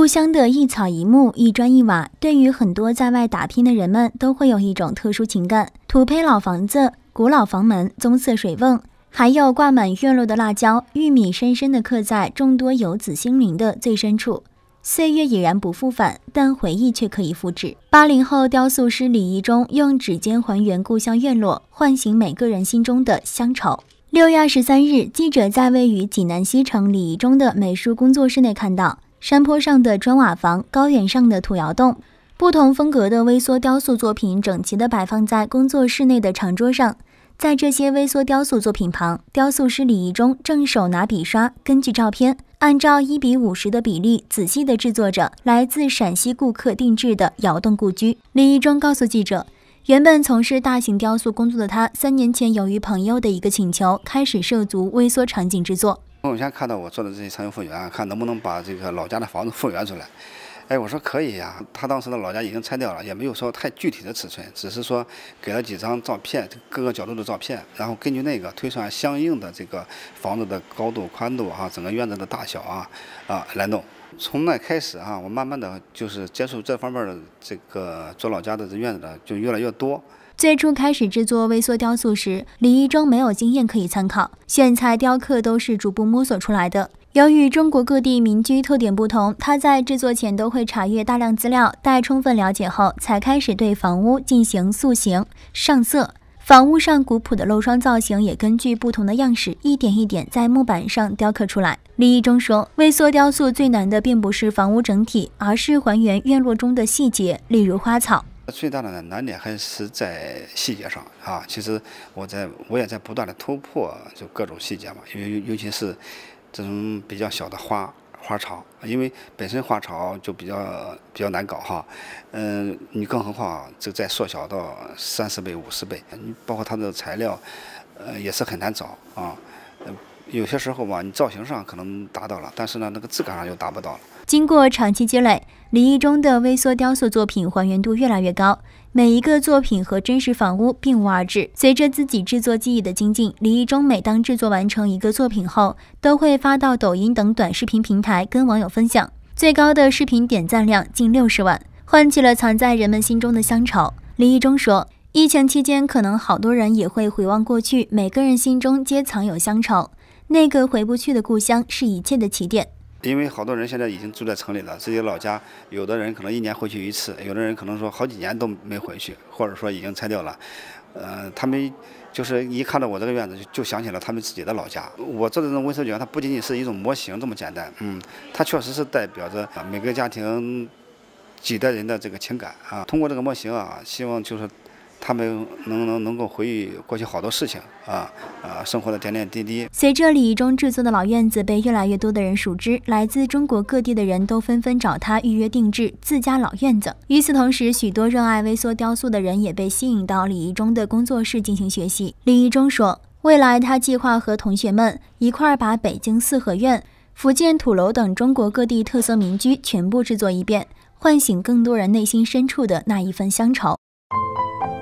故乡的一草一木、一砖一瓦，对于很多在外打拼的人们都会有一种特殊情感。土坯老房子、古老房门、棕色水瓮，还有挂满院落的辣椒、玉米，深深地刻在众多游子心灵的最深处。岁月已然不复返，但回忆却可以复制。80后雕塑师李一中用指尖还原故乡院落，唤醒每个人心中的乡愁。6月23日，记者在位于济南西城李一中的美术工作室内看到，山坡上的砖瓦房，高原上的土窑洞，不同风格的微缩雕塑作品整齐地摆放在工作室内的长桌上。在这些微缩雕塑作品旁，雕塑师李一中正手拿笔刷，根据照片按照1:50的比例仔细地制作着来自陕西顾客定制的窑洞故居。李一中告诉记者，原本从事大型雕塑工作的他，3年前由于朋友的一个请求，开始涉足微缩场景制作。 朋友圈看到我做的这些场景复原，看能不能把这个老家的房子复原出来。我说可以呀。他当时的老家已经拆掉了，也没有说太具体的尺寸，只是说给了几张照片，各个角度的照片，然后根据那个推算相应的这个房子的高度、宽度整个院子的大小来弄。从那开始我慢慢的就是接触这方面的这个做老家的这院子的就越来越多。 最初开始制作微缩雕塑时，李一中没有经验可以参考，选材雕刻都是逐步摸索出来的。由于中国各地民居特点不同，他在制作前都会查阅大量资料，待充分了解后，才开始对房屋进行塑形、上色。房屋上古朴的漏窗造型也根据不同的样式，一点一点在木板上雕刻出来。李一中说，微缩雕塑最难的并不是房屋整体，而是还原院落中的细节，例如花草。 最大的难点还是在细节上其实我也在不断的突破就各种细节嘛，尤其是这种比较小的花草，因为本身花草就比较难搞你更何况这再缩小到30倍、50倍，包括它的材料也是很难找有些时候你造型上可能达到了，但是呢那个质感上又达不到了。 经过长期积累，李一中的微缩雕塑作品还原度越来越高，每一个作品和真实房屋并无二致。随着自己制作技艺的精进，李一中每当制作完成一个作品后，都会发到抖音等短视频平台跟网友分享，最高的视频点赞量近60万，唤起了藏在人们心中的乡愁。李一中说，疫情期间可能好多人也会回望过去，每个人心中皆藏有乡愁，那个回不去的故乡是一切的起点。 因为好多人现在已经住在城里了，自己老家有的人可能1年回去1次，有的人可能说好几年都没回去，或者说已经拆掉了。他们就是一看到我这个院子就想起了他们自己的老家。我做的这种微缩卷，它不仅仅是一种模型这么简单，它确实是代表着每个家庭几代人的这个情感通过这个模型希望就是他们能够回忆过去好多事情生活的点点滴滴。 随着李一中制作的老院子被越来越多的人熟知，来自中国各地的人都纷纷找他预约定制自家老院子。与此同时，许多热爱微缩雕塑的人也被吸引到李一中的工作室进行学习。李一中说，未来他计划和同学们一块把北京四合院、福建土楼等中国各地特色民居全部制作一遍，唤醒更多人内心深处的那一份乡愁。